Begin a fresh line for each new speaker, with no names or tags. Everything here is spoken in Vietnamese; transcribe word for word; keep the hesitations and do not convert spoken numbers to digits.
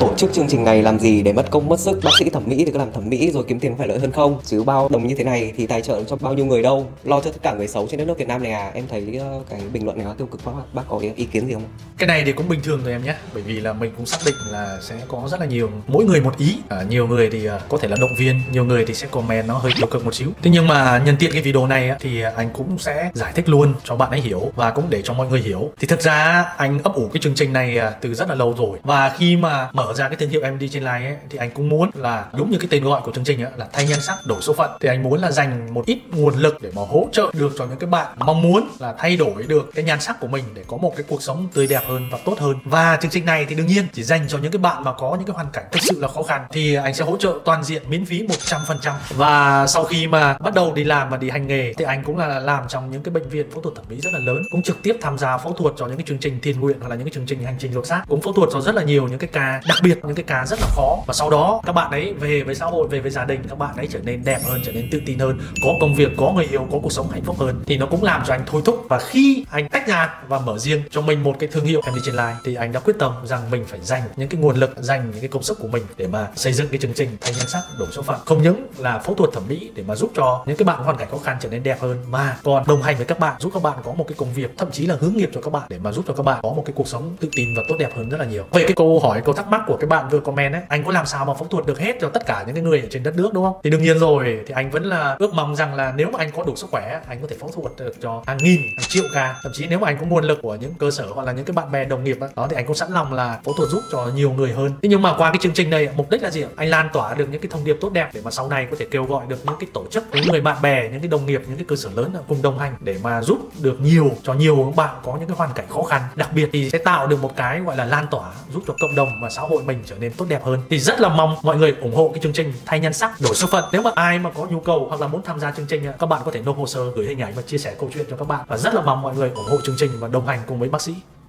Tổ chức chương trình này làm gì để mất công mất sức, bác sĩ thẩm mỹ thì cứ làm thẩm mỹ rồi kiếm tiền phải lợi hơn không, chứ bao đồng như thế này thì tài trợ cho bao nhiêu người đâu, lo cho tất cả người xấu trên đất nước Việt Nam này à. Em thấy uh, cái bình luận này nó tiêu cực quá, bác có ý kiến gì không?
Cái này thì cũng bình thường thôi em nhé, bởi vì là mình cũng xác định là sẽ có rất là nhiều, mỗi người một ý. À, nhiều người thì uh, có thể là động viên, nhiều người thì sẽ comment nó hơi tiêu cực một xíu. Thế nhưng mà nhân tiện cái video này á, thì anh cũng sẽ giải thích luôn cho bạn ấy hiểu và cũng để cho mọi người hiểu. Thì thực ra anh ấp ủ cái chương trình này từ rất là lâu rồi, và khi mà mở ra cái thương hiệu em đi trên live ấy, thì anh cũng muốn là đúng như cái tên gọi của chương trình ấy, là thay nhan sắc đổi số phận. Thì anh muốn là dành một ít nguồn lực để mà hỗ trợ được cho những cái bạn mong muốn là thay đổi được cái nhan sắc của mình để có một cái cuộc sống tươi đẹp hơn và tốt hơn. Và chương trình này thì đương nhiên chỉ dành cho những cái bạn mà có những cái hoàn cảnh thực sự là khó khăn, thì anh sẽ hỗ trợ toàn diện miễn phí một trăm phần trăm. Và sau khi mà bắt đầu đi làm và đi hành nghề thì anh cũng là làm trong những cái bệnh viện phẫu thuật thẩm mỹ rất là lớn, cũng trực tiếp tham gia phẫu thuật cho những cái chương trình thiện nguyện hoặc là những cái chương trình hành trình lột xác, cũng phẫu thuật cho rất là nhiều những cái ca, đặc biệt những cái ca rất là khó. Và sau đó các bạn ấy về với xã hội, về với gia đình, các bạn ấy trở nên đẹp hơn, trở nên tự tin hơn, có công việc, có người yêu, có cuộc sống hạnh phúc hơn. Thì nó cũng làm cho anh thôi thúc. Và khi anh tách ra và mở riêng cho mình một cái thương hiệu em đi trên live, thì anh đã quyết tâm rằng mình phải dành những cái nguồn lực, dành những cái công sức của mình để mà xây dựng cái chương trình thay nhan sắc đổi số phận. Không những là phẫu thuật thẩm mỹ để mà giúp cho những cái bạn hoàn cảnh khó khăn trở nên đẹp hơn, mà còn đồng hành với các bạn, giúp các bạn có một cái công việc, thậm chí là hướng nghiệp cho các bạn để mà giúp cho các bạn có một cái cuộc sống tự tin và tốt đẹp hơn rất là nhiều. Về cái câu hỏi, câu thắc mắc của cái bạn vừa comment ấy, anh có làm sao mà phẫu thuật được hết cho tất cả những cái người ở trên đất nước, đúng không? Thì đương nhiên rồi, thì anh vẫn là ước mong rằng là nếu mà anh có đủ sức khỏe, anh có thể phẫu thuật được cho hàng nghìn, hàng triệu ca. Thậm chí nếu mà anh có nguồn lực của những cơ sở hoặc là những cái bạn bè đồng nghiệp đó, đó thì anh cũng sẵn lòng là phẫu thuật giúp cho nhiều người hơn. Thế nhưng mà qua cái chương trình này, mục đích là gì? Anh lan tỏa được những cái thông điệp tốt đẹp để mà sau này có thể kêu gọi được những cái tổ chức, những người bạn bè, những cái đồng nghiệp, những cái cơ sở lớn cùng đồng hành để mà giúp được nhiều cho nhiều các bạn có những cái hoàn cảnh khó khăn. Đặc biệt thì sẽ tạo được một cái gọi là lan tỏa, giúp cho cộng đồng và xã hội mình trở nên tốt đẹp hơn. Thì rất là mong mọi người ủng hộ cái chương trình thay nhan sắc đổi số phận. Nếu mà ai mà có nhu cầu hoặc là muốn tham gia chương trình, các bạn có thể nộp hồ sơ, gửi hình ảnh và chia sẻ câu chuyện cho các bạn. Và rất là mong mọi người ủng hộ chương trình và đồng hành cùng với bác sĩ.